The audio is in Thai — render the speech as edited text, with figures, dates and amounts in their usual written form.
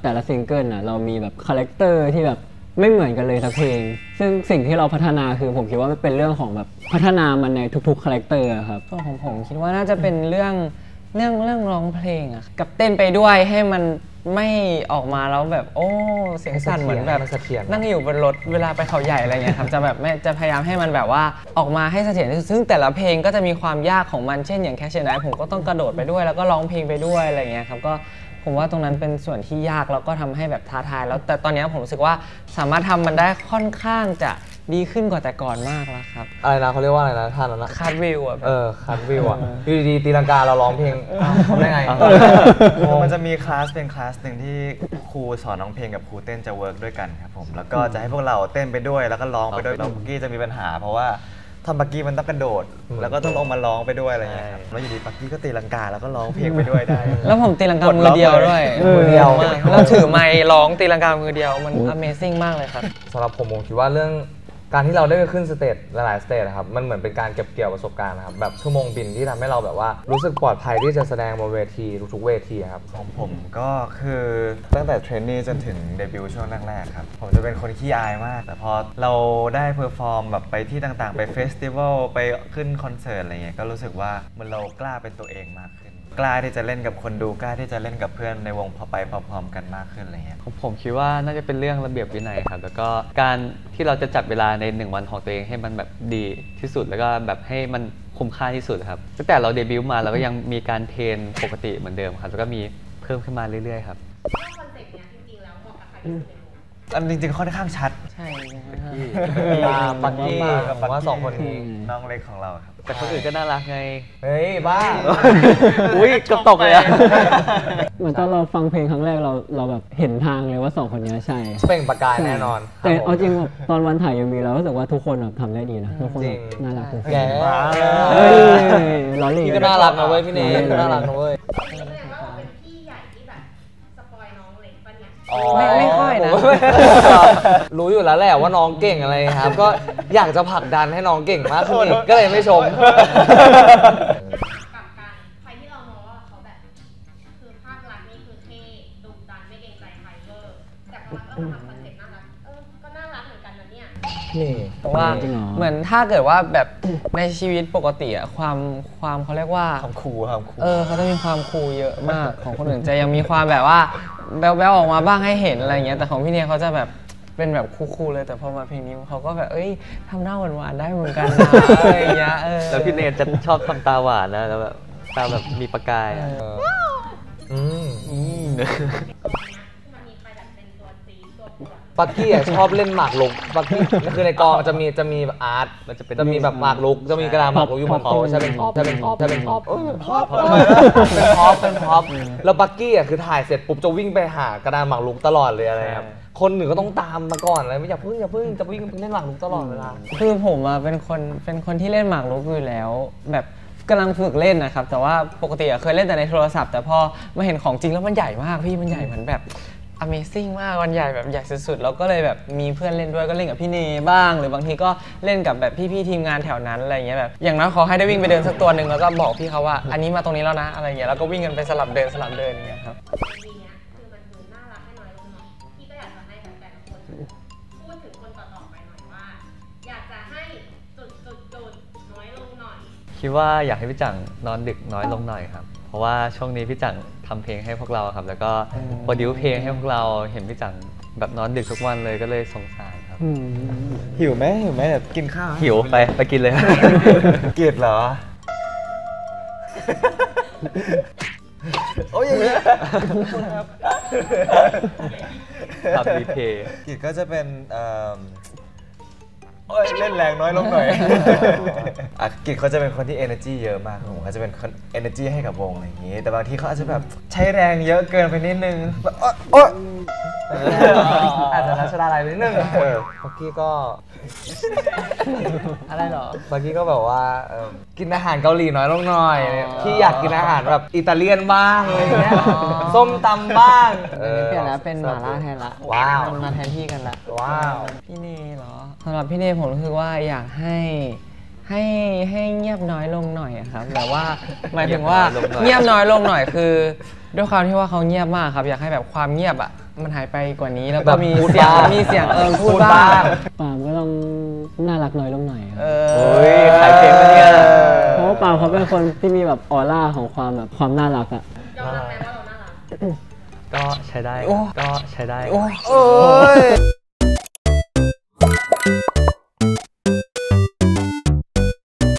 แต่ละซิงเกิลน่ะเรามีแบบคาแรคเตอร์ที่แบบไม่เหมือนกันเลยทั้งเพลงซึ่งสิ่งที่เราพัฒนาคือผมคิดว่ามันเป็นเรื่องของแบบพัฒนามันในทุกๆคาแรคเตอร์ครับตัวของผมคิดว่าน่าจะเป็นเรื่องร้องเพลงอะกับเต้นไปด้วยให้มันไม่ออกมาแล้วแบบโอ้เสียงสั่นเหมือนแบบนั่งอยู่บนรถเวลาไปเขาใหญ่อะไรเงี้ยครับจะแบบไม่จะพยายามให้มันแบบว่าออกมาให้เสถียรที่สุดซึ่งแต่ละเพลงก็จะมีความยากของมันเช่นอย่างแคชเชอร์ไนท์ผมก็ต้องกระโดดไปด้วยแล้วก็ร้องเพลงไปด้วยอะไรเงี้ยครับก็ผมว่าตรงนั้นเป็นส่วนที่ยากแล้วก็ทำให้แบบท้าทายแล้วแต่ตอนนี้ผมรู้สึกว่าสามารถทำมันได้ค่อนข้างจะดีขึ้นกว่าแต่ก่อนมากแล้วครับอะไรนะเขาเรียกว่าอะไรนะท่านนั้นนะคัทวิวอ่ะคัทวิวอ่ะอยู่ดีๆตีลังกาเราร้องเพลงทำได้ไงมันจะมีคลาสเป็นคลาสหนึ่งที่ครูสอนร้องเพลงกับครูเต้นจะเวิร์กด้วยกันครับผมแล้วก็จะให้พวกเราเต้นไปด้วยแล้วก็ร้องไปด้วยแล้วปักกี้จะมีปัญหาเพราะว่าทำปักกี้มันต้องกระโดดแล้วก็ต้องลงมาร้องไปด้วยอะไรเงี้ยครับแล้วอยู่ดีปักกี้ก็ตีลังกาแล้วก็ร้องเพลงไปด้วยได้แล้วผมตีลังกามือเดียวด้วยมือเดียวแล้วถือไมค์ร้องตีลังกามือเดียวมัน Amazing มากเลยครับสำหรับผมคิดว่าเรื่องการที่เราได้ไปขึ้นสเตจหลายๆสเตจนะครับมันเหมือนเป็นการเก็บเกี่ยวประสบการณ์นะครับแบบชั่วโมงบินที่ทำให้เราแบบว่ารู้สึกปลอดภัยที่จะแสดงบนเวทีทุกๆเวทีครับของผมก็คือตั้งแต่เทรนนิ่งจนถึงเดบิวต์ช่วงแรกๆครับผมจะเป็นคนขี้อายมากแต่พอเราได้เพอร์ฟอร์มแบบไปที่ต่างๆไปเฟสติวัลไปขึ้นคอนเสิร์ตอะไรเงี้ยก็รู้สึกว่ามันเรากล้าเป็นตัวเองมากขึ้นกล้าที่จะเล่นกับคนดูกล้าที่จะเล่นกับเพื่อนในวงพอไปพร้อมๆกันมากขึ้นอะไรเงี้ยผมคิดว่าน่าจะเป็นเรื่องระเบียบวินัยครับแล้วก็การที่เราจะจัดเวลาใน1 วันของตัวเองให้มันแบบดีที่สุดแล้วก็แบบให้มันคุ้มค่าที่สุดครับตั้งแต่เราเดบิวต์มาเราก็ยังมีการเทรนปกติเหมือนเดิมครับแล้วก็มีเพิ่มขึ้นมาเรื่อยๆครับคอนเซ็ปต์เนี้ยจริงๆแล้วเหมาะกับใครที่สุดอันจริงๆค่อนข้างชัดใช่ปักกี้กับว่า2 คนนี้น้องเล็กของเราครับแต่คนอื่นก็น่ารักไงเฮ้ยบ้าอุ้ยกระตกเลยอะเหมือนตอนเราฟังเพลงครั้งแรกเราแบบเห็นทางเลยว่า2 คนนี้ใช่เปล่งประกายแน่นอนแต่เอาจริงแบบตอนวันถ่ายยังมีเรารู้สึกว่าทุกคนแบบทำได้ดีนะทุกคนน่ารักแกล้อเล่นพี่ก็น่ารักนะเว้ยพี่เนยก็น่ารักนะเว้ยไม่ค่อยนะรู้อยู่แล้วแหละว่าน้องเก่งอะไรครับก็อยากจะผลักดันให้น้องเก่งมากขึ้นก็เลยไม่ชมกับการใครที่เรามองว่าเขาแบบคือภาครัฐนี่คือเท่ดุดันไม่เกรงใจใครเวอร์แต่พอเราทำคอนเซ็ปต์น่ารักก็น่ารักเหมือนกันนะเนี่ยเพราะว่าเหมือนถ้าเกิดว่าแบบในชีวิตปกติอะความเขาเรียกว่าความคูลเขาจะมีความคูลเยอะมากของคนอื่นจะยังมีความแบบว่าแบ๊วๆออกมาบ้างให้เห็นอะไรเงี้ยแต่ของพี่เนยเขาจะแบบเป็นแบบคูลๆเลยแต่พอมาเพลงนี้เขาก็แบบทำหน้าหวานๆได้เหมือนกันนะอะไรเงี้ยแล้วพี่เนยจะชอบทำตาหวานนะแล้วแบบตาแบบมีประกายปักกี้ชอบเล่นหมากรุกปักกี้คือในกองจะมีแบบอาร์ตจะมีแบบหมากรุกจะมีกระดาษหมากรุกอยู่บนเขาใช่เป็นพ็อปเป็นพ็อปแล้วปักกี้คือถ่ายเสร็จปุ๊บจะวิ่งไปหากระดาษหมากรุกตลอดเลยอะไรครับคนหนึ่งก็ต้องตามมาก่อนเลยไม่อย่าเพิ่งจะวิ่งเล่นหมากรุกตลอดเวลาคือผมเป็นคนที่เล่นหมากรุกอยู่แล้วแบบกำลังฝึกเล่นนะครับแต่ว่าปกติเคยเล่นแต่ในโทรศัพท์แต่พอมาเห็นของจริงแล้วมันใหญ่มากพี่มันใหญ่เหมือนแบบAmazing มากวันใหญ่แบบใหญ่สุดๆแล้วก็เลยแบบมีเพื่อนเล่นด้วยก็เล่นกับพี่เนบ้างหรือบางทีก็เล่นกับแบบพี่ๆทีมงานแถวนั้นอะไรเงี้ยแบบอย่างน้อยขอให้ได้วิ่งไปเดินสักตัวหนึ่งแล้วก็บอกพี่เขาว่าอันนี้มาตรงนี้แล้วนะอะไรเงี้ยแล้วก็วิ่งกันไปสลับเดินอย่างเงี้ยครับวีเนี้ยคือมันดูน่ารักให้น้อยลงหน่อยพี่ก็อยากจะให้แบบแต่ละคนพูดถึงคนต่อๆไปหน่อยว่าอยากจะให้จุดน้อยลงหน่อยคิดว่าอยากให้พี่จังนอนดึกน้อยลงหน่อยครับเพราะว่าช่วงนี้พี่จังทำเพลงให้พวกเราครับแล้วก็โปรดิวเพลงให้พวกเราเห็นพี่จังแบบนอนดึกทุกวันเลยก็เลยสงสารครับหิวไหมแบบกินข้าวหิวไปกินเลยเกลียดเหรอโอ้ยอย่างนี้ทำดีเพย์กิจก็จะเป็นเล่นแรงน้อยลงหน่อยกิจเขาจะเป็นคนที่ energy เยอะมากผมเขาจะเป็น energy ให้กับวงอะไรอย่างนี้แต่บางทีเขาอาจจะแบบใช้แรงเยอะเกินไปนิดนึงแบบอาจจะรัชดาลัยนิดนึงปักกี้ก็อะไรหรอปักกี้ก็แบบว่ากินอาหารเกาหลีน้อยลงหน่อยพี่อยากกินอาหารแบบอิตาเลียนบ้างอะไรเงี้ยส้มตำบ้างเปลี่ยนแล้วเป็นหม่าล่าแทนละว้าวมาแทนที่กันละว้าวพี่เนเหรอสำหรับพี่เนผมรู้สึกว่าอยากให้ให้เงียบน้อยลงหน่อยอะครับแบบว่าหมายถึงว่าเงีเงียยบบ น้น้ออย ยลลงงหหน่น่ออย ยคือด้วยความที่ว่าเขาเงียบมากครับอยากให้แบบความเงียบอ่ะมันหายไปกว่านี้แล้วก็มีพูดเสียงบ้างมีเสียงพูพูดดบ้าบ้าง งปาล์มก็ต้องน่ารักน้อยลงหน่อยครับโอ้ยขายเพลงปะเนี่ยเพราะว่าปาล์มเขาเป็นคนที่มีแบบออร่าของความแบบความน่ารักอะยอมรับไหมว่าเราน่ารักก็ใช้ได้โอ้ก็ใช้ได้โอ้ย